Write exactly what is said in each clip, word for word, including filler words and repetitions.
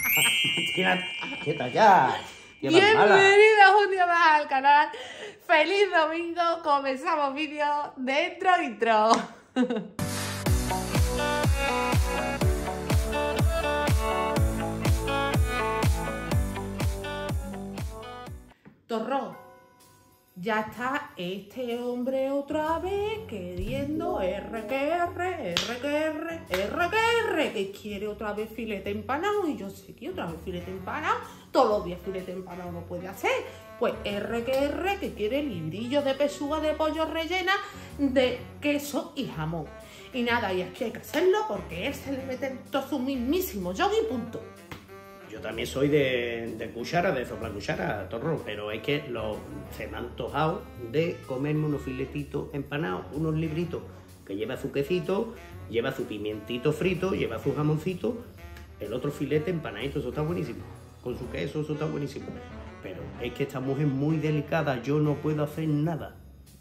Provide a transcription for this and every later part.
quieta ya. Bienvenidos un día más al canal. Feliz domingo. Comenzamos vídeo dentro intro. Torró, ya está este hombre otra vez queriendo R que R, R que R, R que R, que quiere otra vez filete empanado. Y yo sé que otra vez filete empanado, todos los días filete empanado no puede hacer. Pues R que R, que quiere librillos de pechuga de pollo rellena de queso y jamón. Y nada, y es que hay que hacerlo porque él se le mete todo su mismísimo yoga y punto. Yo también soy de, de cuchara, de soplar cuchara, Torrón, pero es que lo, se me ha antojado de comerme unos filetitos empanados, unos libritos que lleva su quesito, lleva su pimientito frito, lleva su jamoncito, el otro filete empanadito, eso está buenísimo, con su queso, eso está buenísimo. Pero es que esta mujer es muy delicada, yo no puedo hacer nada.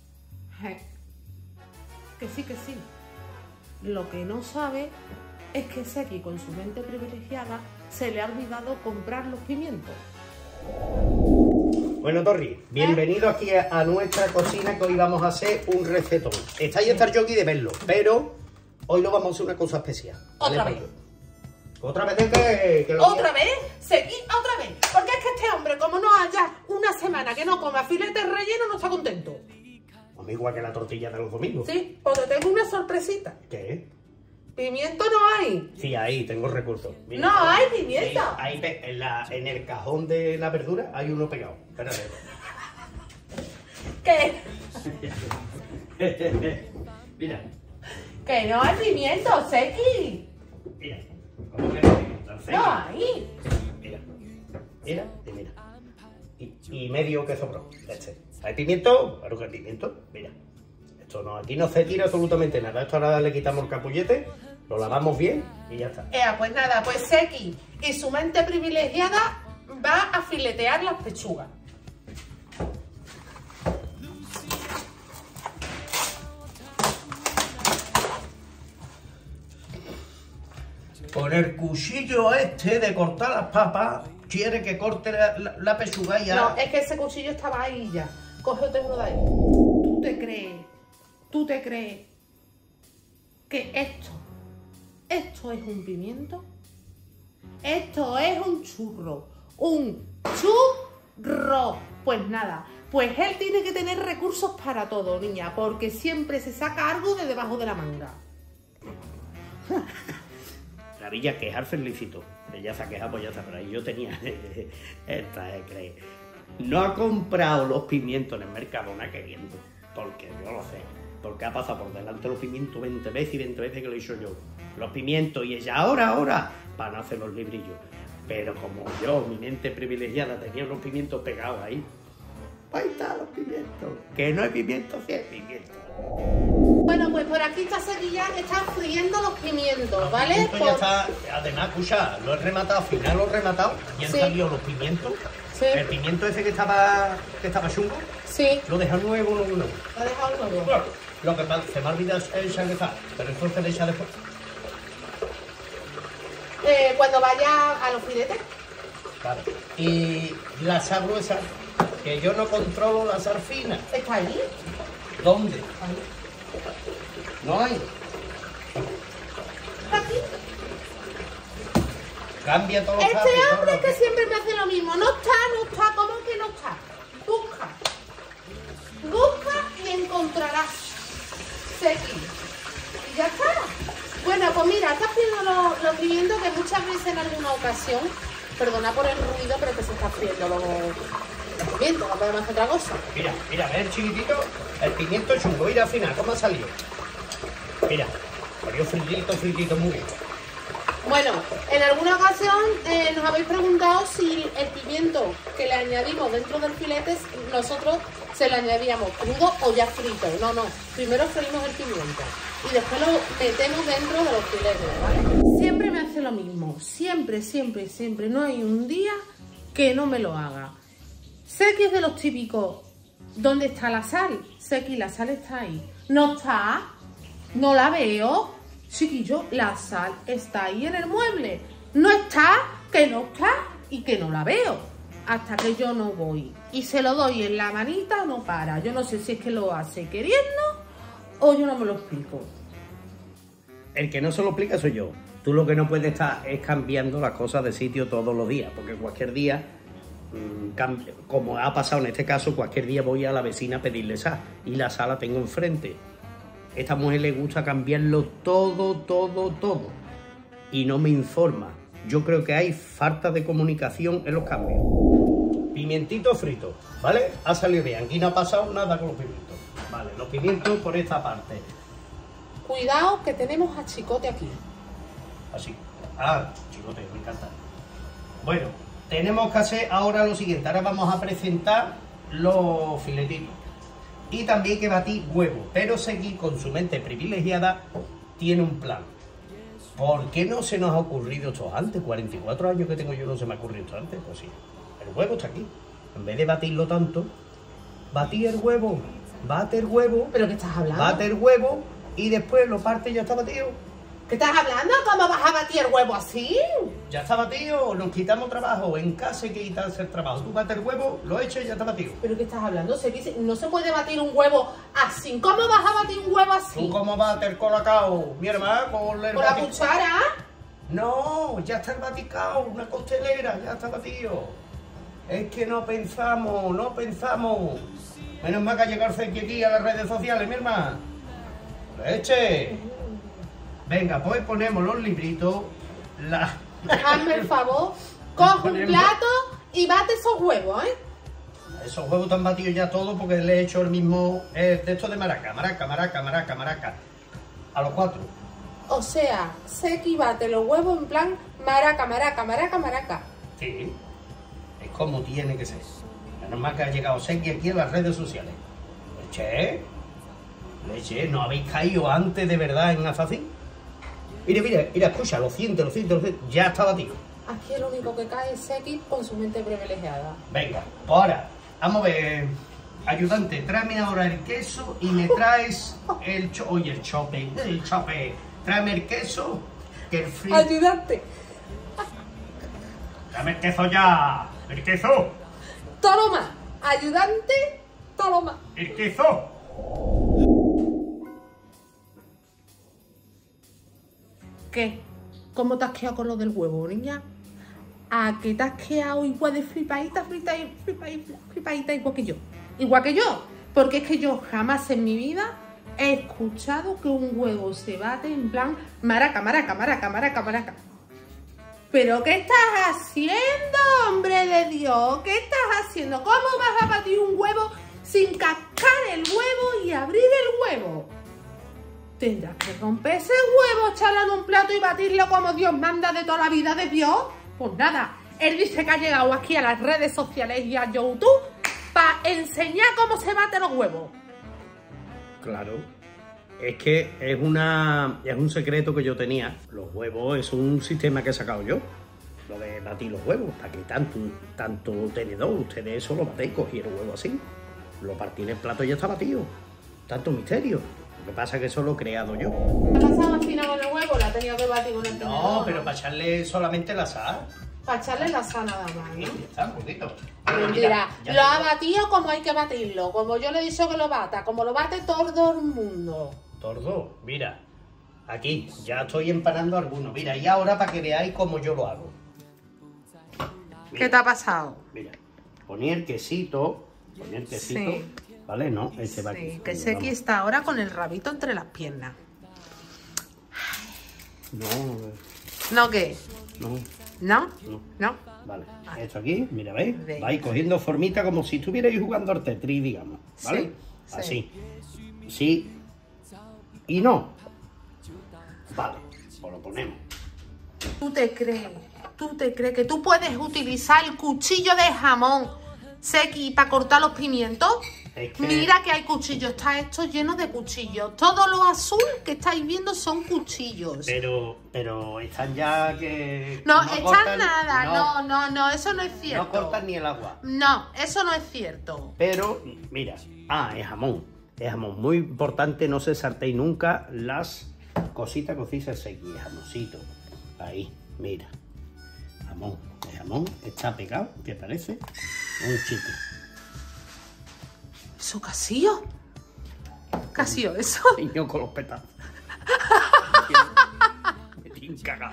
Que sí, que sí. Lo que no sabe es que Seki, con su mente privilegiada, se le ha olvidado comprar los pimientos. Bueno, Torri, bienvenido ¿Eh? aquí a, a nuestra cocina, que hoy vamos a hacer un recetón. Estáis hasta el yogi de verlo, pero hoy lo vamos a hacer una cosa especial. ¿Otra ¿Vale? vez? ¿Otra vez de qué? Que lo ¿Otra vez? Seki, otra vez. Porque es que este hombre, como no haya una semana que no coma filetes rellenos, no está contento. Pues igual que la tortilla de los domingos. Sí, porque tengo una sorpresita. ¿Qué? Pimiento no hay. Sí, ahí tengo recursos. Mira, no hay pimiento. Ahí, ahí en, la, en el cajón de la verdura hay uno pegado. Espérate. ¿Qué? Mira. Que no hay pimiento, Seki. Mira. ¿Cómo que no hay pimiento? No hay. Mira. Mira y mira. Y, y medio que sobró. Este. ¿Hay pimiento? Claro que hay pimiento. Mira. Esto no, aquí no se tira absolutamente nada. Esto ahora le quitamos el capullete, lo lavamos bien y ya está. Eh, pues nada, pues Seki y su mente privilegiada va a filetear las pechugas. Con el cuchillo este de cortar las papas, quiere que corte la, la, la pechuga ya. No, es que ese cuchillo estaba ahí ya. Cógete uno de ahí. ¿Tú te crees? ¿Tú te crees que esto, esto es un pimiento? Esto es un churro, un churro. Pues nada, pues él tiene que tener recursos para todo, niña, porque siempre se saca algo de debajo de la manga. La villa quejar felicito. Ella se ha quejado, pues ya está, pero ahí yo tenía esta, eh, cree. No ha comprado los pimientos en el Mercadona queriendo, porque yo lo sé. Porque ha pasado por delante los pimientos veinte veces y veinte veces que lo he hecho yo. Los pimientos, y ella ahora, ahora, van a hacer los librillos. Pero como yo, mi mente privilegiada, tenía unos pimientos pegados ahí. Ahí están los pimientos. Que no hay pimientos, sí hay pimientos. Bueno, pues por aquí está Sevilla, está friendo los pimientos, los ¿vale? Pimientos por... ya está, además, escucha, lo he rematado, al final lo he rematado y han sí. salido los pimientos. Sí. El pimiento ese que estaba, que estaba chungo, sí. lo deja nuevo, nuevo, nuevo. Lo ha dejado nuevo. Bueno, lo que pasa, se me ha olvidado echar de sal, pero eso se le echa después. Eh, cuando vaya a los filetes. Vale. Y la sal gruesa, que yo no controlo la sal fina. ¿Está ahí? ¿Dónde? Ahí. No hay. Aquí. Cambia todo Este rápido, hombre ¿no? que siempre me hace lo mismo. No está, no está. ¿Cómo que no está? Busca. Busca y encontrarás. Seki. Y ya está. Bueno, pues mira, estás friendo los, los pimientos que muchas veces en alguna ocasión, perdona por el ruido, pero que se está friendo los, los pimientos, no podemos hacer otra cosa. Mira, mira, ve el chiquitito, el pimiento chungo, mira al final, ¿cómo ha salido? Mira, salió fritito, fritito, muy bien. Bueno, en alguna ocasión eh, nos habéis preguntado si el pimiento que le añadimos dentro del filete, nosotros se le añadíamos crudo o ya frito. No, no, primero freímos el pimiento y después lo metemos dentro de los filetes, ¿vale? Siempre me hace lo mismo, siempre, siempre, siempre. No hay un día que no me lo haga. Sé que es de los típicos, ¿dónde está la sal? Sé que la sal está ahí. ¿No está? ¿No la veo? Chiquillo, la sal está ahí en el mueble. ¿No está? que no está y que no la veo. Hasta que yo no voy y se lo doy en la manita, no para. Yo no sé si es que lo hace queriendo o yo no me lo explico. El que no se lo explica soy yo. Tú lo que no puedes estar es cambiando las cosas de sitio todos los días, porque cualquier día, mmm, como ha pasado en este caso, cualquier día voy a la vecina a pedirle sal y la sal la tengo enfrente. A esta mujer le gusta cambiarlo todo, todo, todo y no me informa. Yo creo que hay falta de comunicación en los cambios. Pimientito frito, ¿vale? Ha salido bien, aquí no ha pasado nada con los pimientos. Vale, los pimientos por esta parte. Cuidado que tenemos a Chicote aquí. Así. Ah, Chicote, me encanta. Bueno, tenemos que hacer ahora lo siguiente. Ahora vamos a presentar los filetitos. Y también que batir huevo. Pero Seguí, con su mente privilegiada, tiene un plan. ¿Por qué no se nos ha ocurrido esto antes? cuarenta y cuatro años que tengo yo no se me ha ocurrido esto antes. Pues sí, el huevo está aquí. En vez de batirlo tanto, batí el huevo, bate el huevo. ¿Pero qué estás hablando? Bate el huevo y después lo parte y ya está batido. ¿Qué estás hablando? ¿Cómo vas a batir el huevo así? Ya está batido, nos quitamos trabajo. En casa hay que quitarse el trabajo. Tú bates el huevo, lo echas y ya está batido. ¿Pero qué estás hablando? No se puede batir un huevo así. ¿Cómo vas a batir un huevo así? ¿Tú cómo bates el colacao, mi hermana? Con, el ¿Con la cuchara? No, ya está el baticao, una costelera, ya está batido. Es que no pensamos, no pensamos. Menos mal que ha llegado Seguí aquí a las redes sociales, mi hermana. ¡Leche! Venga, pues ponemos los libritos. La... Hazme el favor, coge un plato y bate esos huevos, ¿eh? Esos huevos están batidos ya todos porque le he hecho el mismo eh, texto de maraca, maraca, maraca, maraca, maraca. A los cuatro. O sea, Seguí bate los huevos en plan maraca, maraca, maraca, maraca. Sí, es como tiene que ser. Menos mal que ha llegado Seguí aquí en las redes sociales. Leche, leche, ¿no habéis caído antes de verdad en Azazín? Mira, mira, mira, escucha, lo siento, lo siento, lo siento, ya está batido. Aquí el único que cae es Seguí con su mente privilegiada. Venga, pues ahora, vamos a ver. Ayudante, tráeme ahora el queso y me traes el cho... Oye, el chope, el chope. Tráeme el queso, que el frío... Ayudante. Dame el queso ya, el queso. Toloma, ayudante, toloma. El queso. ¿Qué? ¿Cómo te has quedado con lo del huevo, niña? ¿A qué te has quedado igual de flipadita, flipadita, flipadita, flipadita igual que yo? Igual que yo. Porque es que yo jamás en mi vida he escuchado que un huevo se bate en plan maraca, maraca, maraca, maraca, maraca. ¿Pero qué estás haciendo, hombre de Dios? ¿Qué estás haciendo? ¿Cómo vas a batir un huevo sin cascar el huevo y abrir el huevo? Tendrás que romper ese huevo, echarlo en un plato y batirlo como Dios manda de toda la vida de Dios. Pues nada, él dice que ha llegado aquí a las redes sociales y a YouTube para enseñar cómo se baten los huevos. Claro, es que es una es un secreto que yo tenía. Los huevos es un sistema que he sacado yo. Lo de batir los huevos, para que tanto, tanto tenedor, ustedes eso lo batéis, cogí el huevo así, lo partí en el plato y ya está batido. Tanto misterio. Lo que pasa es que eso lo he creado yo. ¿Qué ha pasado al final con el huevo? La ha tenido que batir con el tenedor. No, pero para echarle solamente la sal. Para echarle la sal nada más, ¿no? Sí, está un poquito. Mentira, lo ha batido como hay que batirlo, como yo le he dicho que lo bata, como lo bate todo el mundo. Tordo, mira, aquí, ya estoy empanando algunos. Mira, y ahora para que veáis cómo yo lo hago. Mira, ¿Qué te ha pasado? Mira, ponía el quesito, ponía el quesito, Sí. ¿vale? No, ese va aquí. Sí, que Venga, Seguí vamos. está ahora con el rabito entre las piernas. No, ¿No qué? no, ¿No? no. ¿No? Vale, Vale. esto aquí, mira, ¿veis? Venga. Vais cogiendo formita como si estuvierais jugando al Tetris, digamos, ¿vale? Sí, sí. Así. Sí y no. Vale, pues lo ponemos. ¿Tú te crees? ¿Tú te crees que tú puedes utilizar el cuchillo de jamón Seguí para cortar los pimientos? Es que- Mira que hay cuchillos, está esto lleno de cuchillos. Todo lo azul que estáis viendo son cuchillos. Pero, pero están ya que... No, están cortan- nada, no, no, no, eso no es cierto. No cortan ni el agua. No, eso no es cierto. Pero, mira, ah, es jamón. Es jamón. Muy importante, no se saltéis nunca las cositas que os dice Seguí, jamoncito. Ahí, mira. jamón. El jamón está pegado, que parece un chicle. ¿Eso qué ha sido? ¿Qué ha sido eso? Niño con los petazos. Me tienen cagado.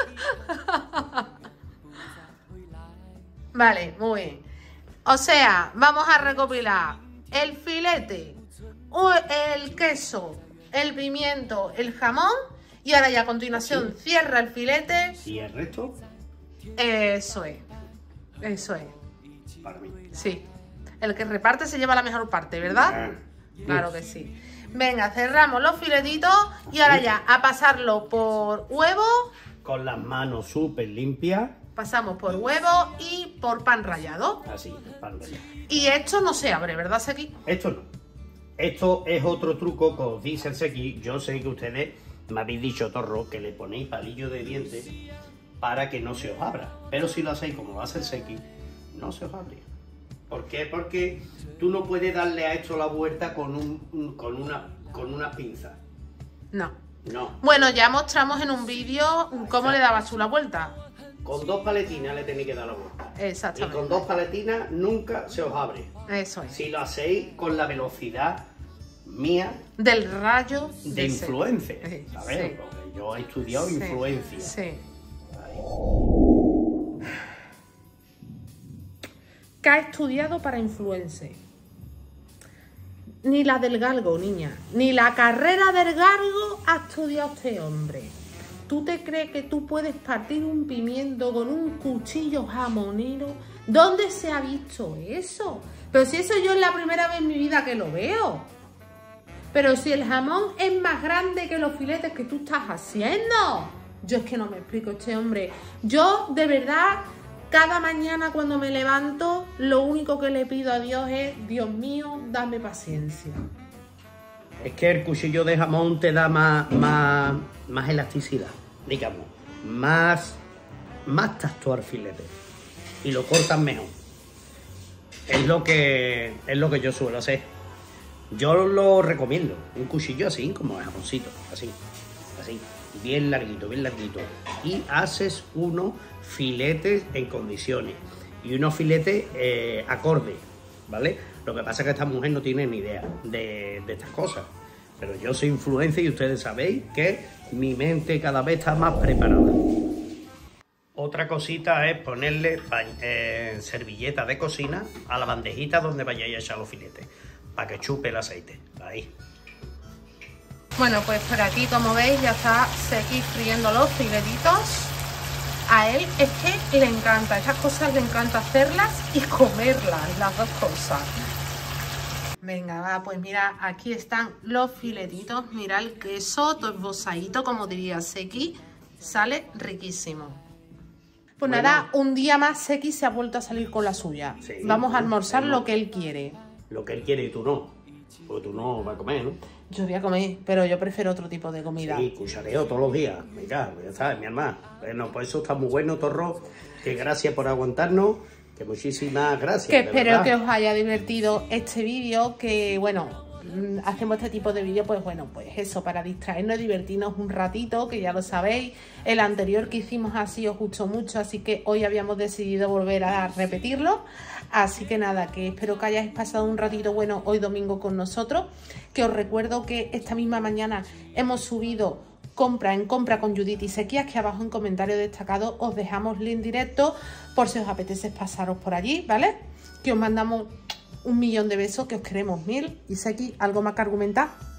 Vale, muy bien. O sea, vamos a recopilar el filete, el queso, el pimiento, el jamón. Y ahora ya a continuación sí. Cierra el filete. ¿Y el resto? Eso es. Eso es. Para mí. Sí. El que reparte se lleva la mejor parte, ¿verdad? Ah, claro que sí. Venga, cerramos los filetitos y ahora ya a pasarlo por huevo. Con las manos súper limpias. Pasamos por huevo y por pan rallado. Así, pan rallado. Y esto no se abre, ¿verdad, Sequi? Esto no. Esto es otro truco que os dice el Sequi. Yo sé que ustedes me habéis dicho, Torro, que le ponéis palillo de dientes para que no se os abra. Pero si lo hacéis como lo hace el Sequi, no se os abre. ¿Por qué? Porque tú no puedes darle a esto la vuelta con, un, con, una, con una pinza. No. No. Bueno, ya mostramos en un vídeo cómo Exacto. le dabas tú la vuelta. Con dos paletinas le tenéis que dar la vuelta. Exactamente. Y con dos paletinas nunca se os abre. Eso es. Si lo hacéis con la velocidad mía... Del rayo... De, de influencia. Sí, ¿sabes? Sí. Porque yo he estudiado sí, influencia. Sí. ¿Qué ha estudiado para influencer? Ni la del galgo, niña. Ni la carrera del galgo ha estudiado este hombre. ¿Tú te crees que tú puedes partir un pimiento con un cuchillo jamonero? ¿Dónde se ha visto eso? Pero si eso yo es la primera vez en mi vida que lo veo. Pero si el jamón es más grande que los filetes que tú estás haciendo. Yo es que no me explico este hombre. Yo, de verdad, cada mañana cuando me levanto, lo único que le pido a Dios es, Dios mío, dame paciencia. Es que el cuchillo de jamón te da más, más, más elasticidad, digamos, más, más tacto al filete y lo cortas mejor. Es lo que es lo que yo suelo hacer. Yo lo recomiendo, un cuchillo así, como el jamoncito, así, así, bien larguito, bien larguito. Y haces unos filetes en condiciones y unos filetes eh, acordes, ¿vale? Lo que pasa es que esta mujer no tiene ni idea de, de estas cosas. Pero yo soy influencer y ustedes sabéis que mi mente cada vez está más preparada. Otra cosita es ponerle eh, servilleta de cocina a la bandejita donde vayáis a echar los filetes, para que chupe el aceite. Ahí. Bueno, pues por aquí, como veis, ya está Sequi friendo los filetitos. A él es que le encanta, estas cosas le encanta hacerlas y comerlas, las dos cosas. Venga, va, pues mira, aquí están los filetitos. Mira el queso, todo esbozadito, como diría Sequi. Sale riquísimo. Pues bueno, nada, un día más Sequi se ha vuelto a salir con la suya. Sí, vamos a almorzar lo que él quiere. Lo que él quiere y tú no. Porque tú no vas a comer, ¿no? Yo voy a comer, pero yo prefiero otro tipo de comida. Sí, cuchareo todos los días. Venga, ya sabes, mi hermana. Bueno, pues eso está muy bueno, Torro. Que gracias por aguantarnos. Que muchísimas gracias. Que espero que os haya divertido este vídeo. Que bueno, hacemos este tipo de vídeo, pues bueno, pues eso, para distraernos y divertirnos un ratito, que ya lo sabéis. El anterior que hicimos así os gustó mucho, así que hoy habíamos decidido volver a repetirlo. Así que nada, que espero que hayáis pasado un ratito bueno hoy domingo con nosotros. Que os recuerdo que esta misma mañana hemos subido compra en compra con Judith y Sequi. Aquí abajo en comentarios destacados os dejamos link directo por si os apetece pasaros por allí, ¿vale? Que os mandamos un millón de besos, que os queremos mil. Y Sequi, ¿algo más que argumentar?